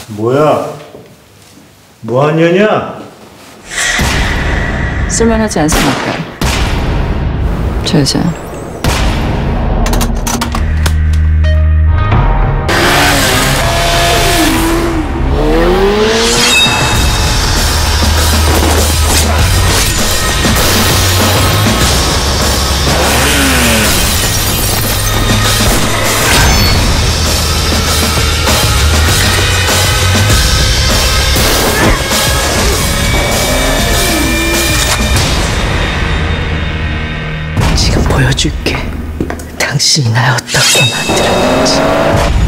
뭐야? 뭐한 년이야? 쓸만하지 않습니까? 저 여자. 지금 보여줄게. 당신이 날 어떻게 만들었는지.